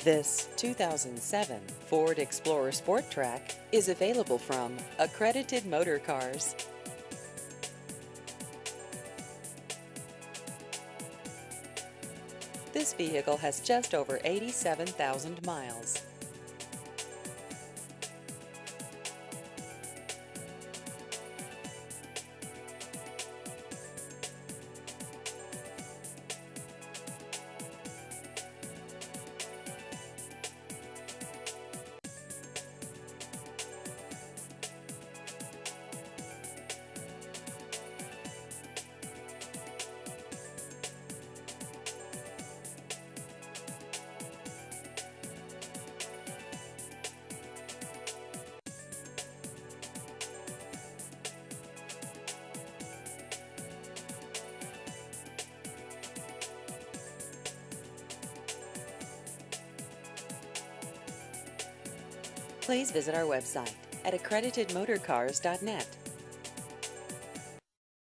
This 2007 Ford Explorer Sport Trac is available from Accredited Motorcars. This vehicle has just over 87,000 miles. Please visit our website at accreditedmotorcars.net.